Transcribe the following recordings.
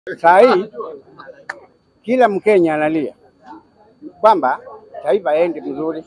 Saa hii kila Mkenya analia kwamba taifa haendi vizuri.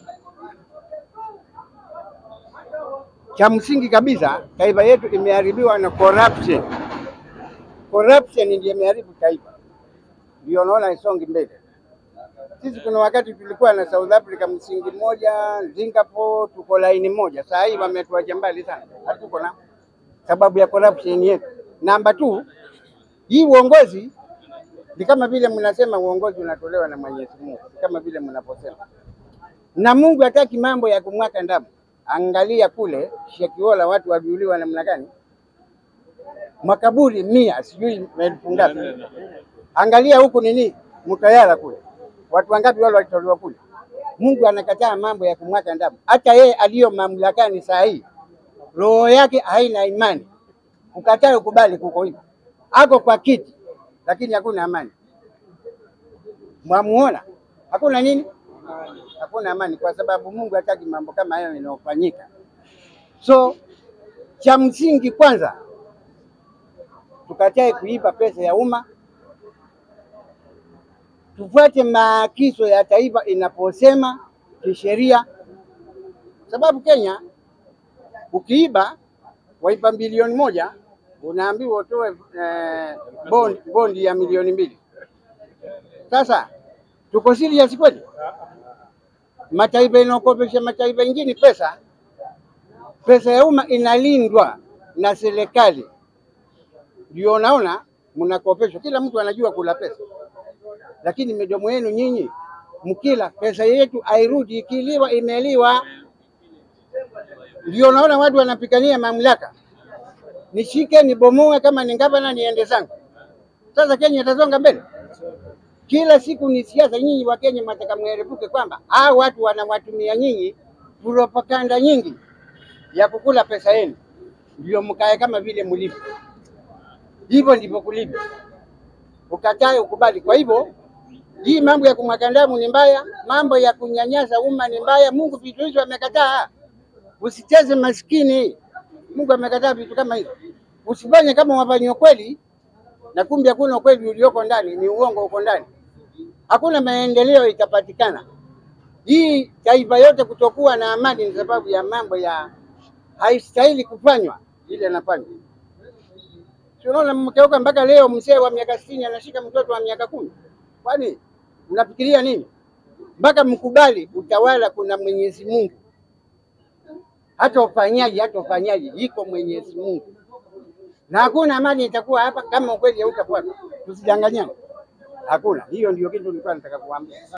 Cha msingi kabisa, taifa yetu imeharibiwa na corruption. Corruption ndiyo imeharibu taifa, ndio unaona isongi mbele. Sisi kuna wakati tulikuwa na South Africa msingi mmoja, Singapore tuko laini moja. Saa hii wametuacha mbali sana, hatuko na sababu ya corruption yetu. Namba 2, hii uongozi ni kama vile mnasema uongozi unatolewa na Mwenyezi Mungu, kama vile mnaposema. Na Mungu hataki mambo ya kumwaka ndamu. Angalia kule Shekiola watu wajiuliwa namna gani? Makaburi 100 sijui 1000 ngapi. Angalia huku nini? Mtayara kule. Watu wangapi wale walitolewa kule? Mungu anakataa mambo ya kumwaka ndamu. Hata yeye aliyo mamlakani saa hii, roho yake haina imani. Ukataa ukubali kuko hivyo. Ako kwa kiti lakini hakuna amani. Mwamuona? Hakuna nini? Hakuna amani, kwa sababu Mungu hataki mambo kama hayo yanayofanyika. So cha msingi kwanza tukatae kuiba pesa ya umma, tufuate maagizo ya taifa inaposema kisheria, sababu Kenya ukiiba waiba bilioni 1 unaambiwa utoe bondi ya milioni 2. Sasa tuko serious kweli? Mataifa inakopesha mataifa ingine pesa ya umma inalindwa na serikali. Ndio naona mnakopesha, kila mtu anajua kula pesa, lakini midomo yenu nyinyi mkila pesa yetu hairudi, ikiliwa imeliwa. Ndio naona watu wanapigania mamlaka, nishike nibomoe, kama ni gavana niende zangu. Sasa Kenya itasonga mbele? Kila siku ni siasa. Nyinyi wa Kenya mtaka mwerepuke kwamba hao watu wanawatumia nyinyi propaganda nyingi ya kukula pesa yenu, ndio mkae kama vile mlivyo. Hivyo ndivyo kulivyo, ukatae ukubali. Kwa hivyo hii mambo ya kumwaga damu ni mbaya, mambo ya kunyanyasa umma ni mbaya. Mungu vitu hizo amekataa. Usicheze maskini, Mungu amekataa vitu kama hizo. Usifanye kama wafanya kweli na kumbe hakuna kweli ulioko ndani, ni uongo uko ndani. Hakuna maendeleo itapatikana. Hii taifa yote kutokuwa na amani ni sababu ya mambo ya haistahili kufanywa ile anafanya. Tunaona mkeuka mpaka leo mzee wa miaka 60 anashika mtoto wa miaka 10. Kwani mnafikiria nini? Mpaka mkubali utawala kuna Mwenyezi Mungu. Hata ufanyaji iko Mwenyezi Mungu. Na hakuna amani itakuwa hapa kama ukweli hautafuata. Tusidanganyane. Hakuna. Hiyo ndio kitu nilikuwa nataka kuambia.